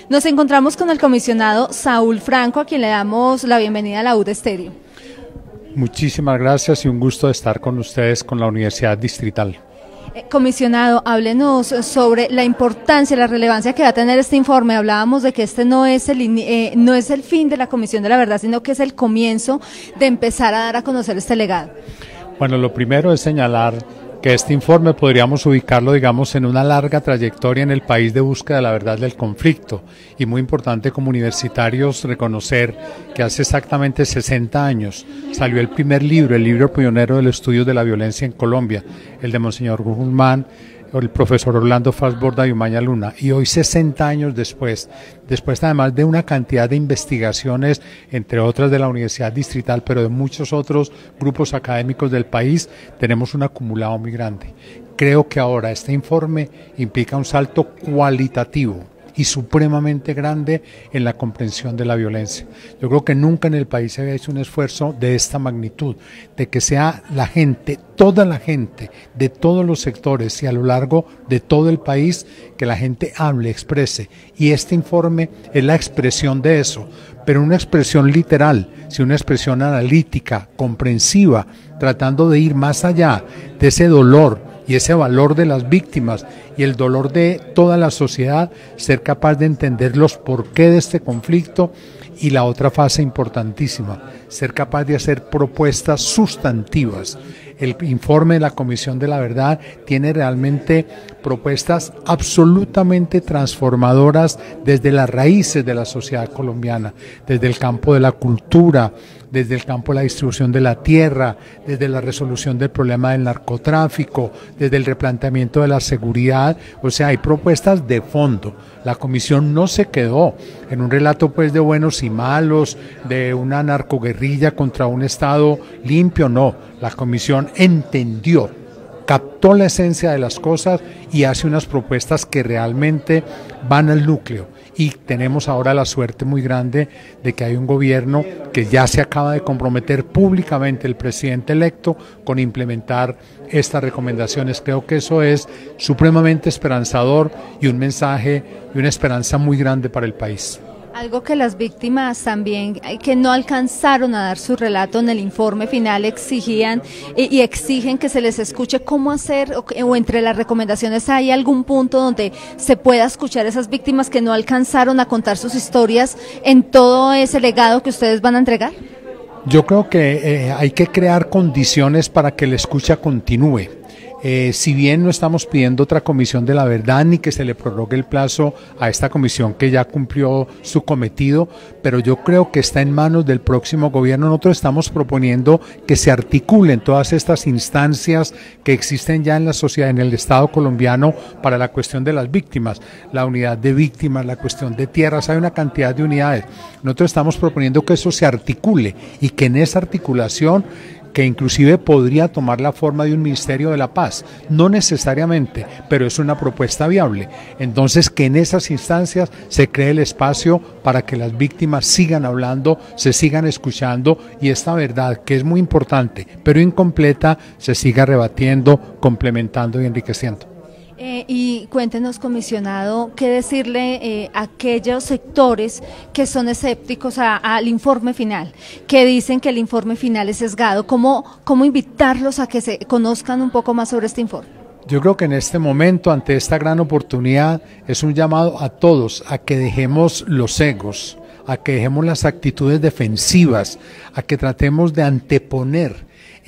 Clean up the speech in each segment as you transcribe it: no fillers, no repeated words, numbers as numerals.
Nos encontramos con el comisionado Saúl Franco, a quien le damos la bienvenida a la UD Estéreo. Muchísimas gracias y un gusto de estar con ustedes con la Universidad Distrital. Comisionado, háblenos sobre la importancia, la relevancia que va a tener este informe. Hablábamos de que este no es el fin de la Comisión de la Verdad, sino que es el comienzo de empezar a dar a conocer este legado. Bueno, lo primero es señalar que este informe podríamos ubicarlo, digamos, en una larga trayectoria en el país de búsqueda de la verdad del conflicto, y muy importante como universitarios reconocer que hace exactamente 60 años salió el primer libro, el libro pionero del estudio de la violencia en Colombia, el de Monseñor Guzmán, el profesor Orlando Fassborda y Umaña Luna, y hoy 60 años después además de una cantidad de investigaciones, entre otras de la Universidad Distrital, pero de muchos otros grupos académicos del país, tenemos un acumulado muy grande. Creo que ahora este informe implica un salto cualitativo y supremamente grande en la comprensión de la violencia. Yo creo que nunca en el país se había hecho un esfuerzo de esta magnitud, de que sea la gente, toda la gente, de todos los sectores y a lo largo de todo el país, que la gente hable, exprese, y este informe es la expresión de eso, pero una expresión literal, sino una expresión analítica, comprensiva, tratando de ir más allá de ese dolor y ese valor de las víctimas y el dolor de toda la sociedad, ser capaz de entender los porqués de este conflicto, y la otra fase importantísima, ser capaz de hacer propuestas sustantivas. El informe de la Comisión de la Verdad tiene realmente propuestas absolutamente transformadoras desde las raíces de la sociedad colombiana, desde el campo de la cultura, desde el campo de la distribución de la tierra, desde la resolución del problema del narcotráfico, desde el replanteamiento de la seguridad. O sea, hay propuestas de fondo. La comisión no se quedó en un relato pues de buenos y malos, de una narcoguerrilla contra un Estado limpio, no. La comisión entendió, captó la esencia de las cosas y hace unas propuestas que realmente van al núcleo. Y tenemos ahora la suerte muy grande de que hay un gobierno que ya se acaba de comprometer públicamente, el presidente electo, con implementar estas recomendaciones. Creo que eso es supremamente esperanzador y un mensaje y una esperanza muy grande para el país. Algo que las víctimas también, que no alcanzaron a dar su relato en el informe final, exigían y exigen que se les escuche cómo hacer, o entre las recomendaciones hay algún punto donde se pueda escuchar a esas víctimas que no alcanzaron a contar sus historias en todo ese legado que ustedes van a entregar. Yo creo que hay que crear condiciones para que la escucha continúe. Si bien no estamos pidiendo otra comisión de la verdad ni que se le prorrogue el plazo a esta comisión que ya cumplió su cometido, pero yo creo que está en manos del próximo gobierno. Nosotros estamos proponiendo que se articulen todas estas instancias que existen ya en la sociedad, en el Estado colombiano, para la cuestión de las víctimas, la unidad de víctimas, la cuestión de tierras, hay una cantidad de unidades. Nosotros estamos proponiendo que eso se articule y que en esa articulación, que inclusive podría tomar la forma de un Ministerio de la Paz, no necesariamente, pero es una propuesta viable. Entonces, que en esas instancias se cree el espacio para que las víctimas sigan hablando, se sigan escuchando, y esta verdad, que es muy importante, pero incompleta, se siga rebatiendo, complementando y enriqueciendo. Y cuéntenos, comisionado, qué decirle a aquellos sectores que son escépticos al informe final, que dicen que el informe final es sesgado. ¿Cómo invitarlos a que se conozcan un poco más sobre este informe? Yo creo que en este momento, ante esta gran oportunidad, es un llamado a todos a que dejemos los egos, a que dejemos las actitudes defensivas, a que tratemos de anteponer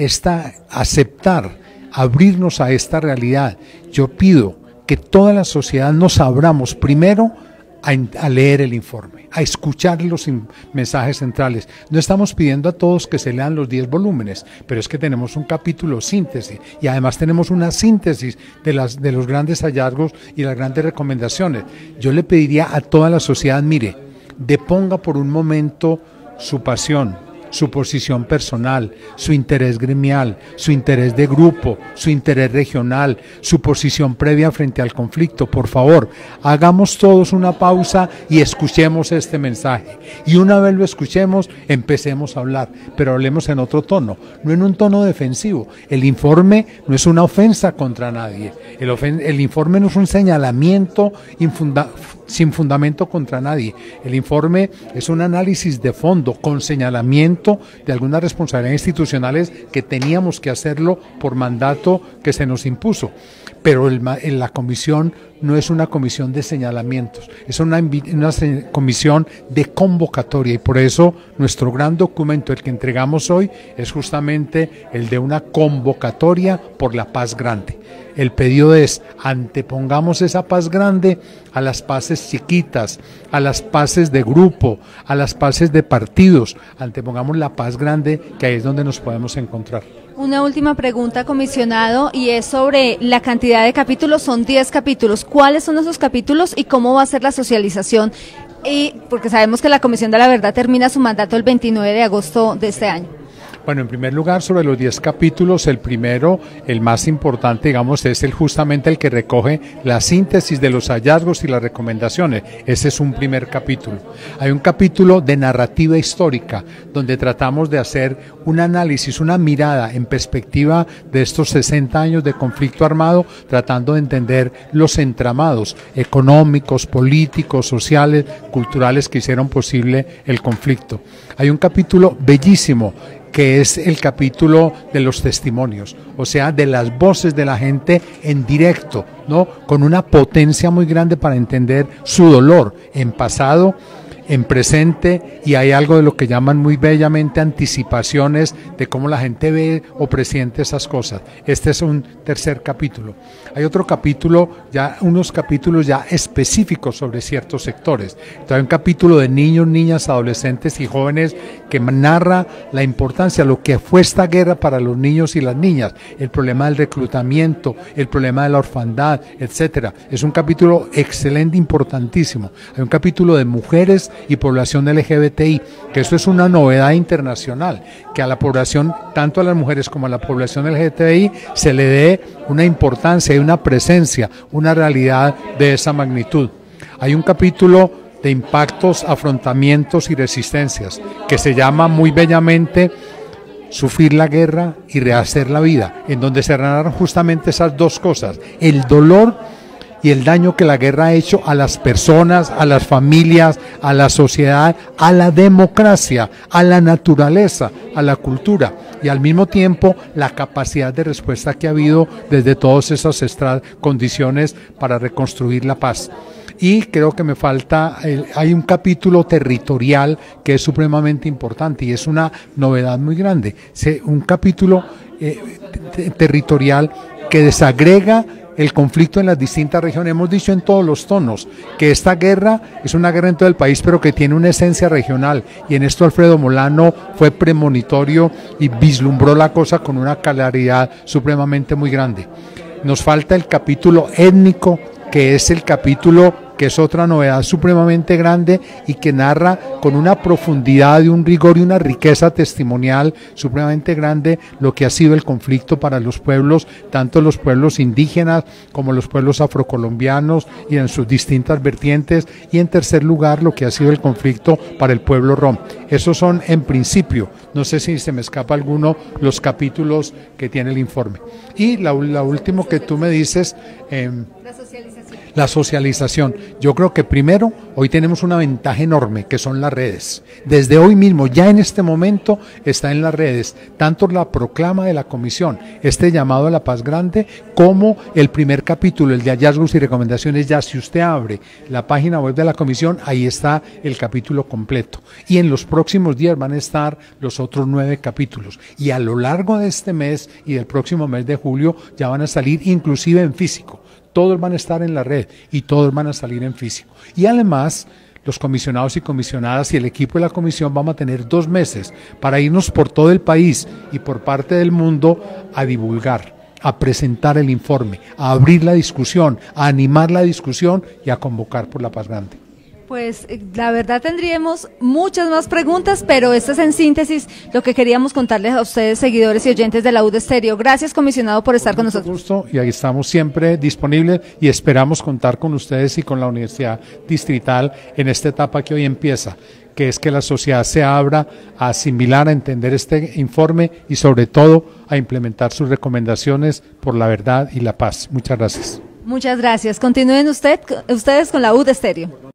aceptar, abrirnos a esta realidad. Yo pido que toda la sociedad nos abramos primero a leer el informe, a escuchar los mensajes centrales. No estamos pidiendo a todos que se lean los 10 volúmenes, pero es que tenemos un capítulo síntesis y además tenemos una síntesis de los grandes hallazgos y las grandes recomendaciones. Yo le pediría a toda la sociedad, mire, deponga por un momento su pasión, su posición personal, su interés gremial, su interés de grupo, su interés regional, su posición previa frente al conflicto. Por favor, hagamos todos una pausa y escuchemos este mensaje. Y una vez lo escuchemos, empecemos a hablar, pero hablemos en otro tono, no en un tono defensivo. El informe no es una ofensa contra nadie. El informe no es un señalamiento sin fundamento contra nadie. El informe es un análisis de fondo con señalamiento de algunas responsabilidades institucionales que teníamos que hacerlo por mandato que se nos impuso. Pero la comisión no es una comisión de señalamientos, es una comisión de convocatoria, y por eso nuestro gran documento, el que entregamos hoy, es justamente el de una convocatoria por la paz grande. El pedido es: antepongamos esa paz grande a las paces chiquitas, a las paces de grupo, a las paces de partidos. Antepongamos la paz grande, que ahí es donde nos podemos encontrar. Una última pregunta, comisionado, y es sobre la cantidad de capítulos. Son 10 capítulos. ¿Cuáles son esos capítulos y cómo va a ser la socialización? Y porque sabemos que la Comisión de la Verdad termina su mandato el 29 de agosto de este año. Bueno, en primer lugar, sobre los 10 capítulos, el primero, el más importante, digamos, es justamente el que recoge la síntesis de los hallazgos y las recomendaciones. Ese es un primer capítulo. Hay un capítulo de narrativa histórica, donde tratamos de hacer un análisis, una mirada en perspectiva de estos 60 años de conflicto armado, tratando de entender los entramados económicos, políticos, sociales, culturales que hicieron posible el conflicto. Hay un capítulo bellísimo, que es el capítulo de los testimonios, o sea, de las voces de la gente en directo, ¿no? Con una potencia muy grande para entender su dolor en pasado, en presente, y hay algo de lo que llaman muy bellamente anticipaciones de cómo la gente ve o presiente esas cosas. Este es un tercer capítulo. Hay otro capítulo, unos capítulos ya específicos sobre ciertos sectores. Entonces hay un capítulo de niños, niñas, adolescentes y jóvenes que narra la importancia, lo que fue esta guerra para los niños y las niñas, el problema del reclutamiento, el problema de la orfandad, etcétera. Es un capítulo excelente, importantísimo. Hay un capítulo de mujeres y población LGBTI, que eso es una novedad internacional, que a la población, tanto a las mujeres como a la población LGBTI, se le dé una importancia y una presencia, una realidad de esa magnitud. Hay un capítulo de impactos, afrontamientos y resistencias, que se llama muy bellamente Sufrir la guerra y rehacer la vida, en donde se narran justamente esas dos cosas: el dolor y el daño que la guerra ha hecho a las personas, a las familias, a la sociedad, a la democracia, a la naturaleza, a la cultura, y al mismo tiempo la capacidad de respuesta que ha habido desde todas esas condiciones para reconstruir la paz. Y creo que me falta, hay un capítulo territorial que es supremamente importante y es una novedad muy grande, un capítulo territorial que desagrega el conflicto en las distintas regiones. Hemos dicho en todos los tonos que esta guerra es una guerra en todo el país, pero que tiene una esencia regional, y en esto Alfredo Molano fue premonitorio y vislumbró la cosa con una claridad supremamente muy grande. Nos falta el capítulo étnico, que es el capítulo que es otra novedad supremamente grande y que narra con una profundidad y un rigor y una riqueza testimonial supremamente grande lo que ha sido el conflicto para los pueblos, tanto los pueblos indígenas como los pueblos afrocolombianos y en sus distintas vertientes, y en tercer lugar lo que ha sido el conflicto para el pueblo rom. Esos son en principio, no sé si se me escapa alguno, los capítulos que tiene el informe. Y la última que tú me dices, la socialización. Yo creo que primero, hoy tenemos una ventaja enorme, que son las redes. Desde hoy mismo, ya en este momento, está en las redes, tanto la proclama de la comisión, este llamado a la paz grande, como el primer capítulo, el de hallazgos y recomendaciones. Ya si usted abre la página web de la comisión, ahí está el capítulo completo. Y en los próximos días van a estar los otros 9 capítulos. Y a lo largo de este mes y del próximo mes de julio, ya van a salir inclusive en físico. Todos van a estar en la red y todos van a salir en físico. Y además, los comisionados y comisionadas y el equipo de la comisión vamos a tener 2 meses para irnos por todo el país y por parte del mundo a divulgar, a presentar el informe, a abrir la discusión, a animar la discusión y a convocar por la paz grande. Pues la verdad tendríamos muchas más preguntas, pero esto es en síntesis lo que queríamos contarles a ustedes, seguidores y oyentes de la UD Estéreo. Gracias, comisionado, por estar con nosotros. Gusto, y ahí estamos siempre disponibles y esperamos contar con ustedes y con la Universidad Distrital en esta etapa que hoy empieza, que es que la sociedad se abra a asimilar, a entender este informe y sobre todo a implementar sus recomendaciones por la verdad y la paz. Muchas gracias. Muchas gracias. Continúen ustedes con la UD Estéreo.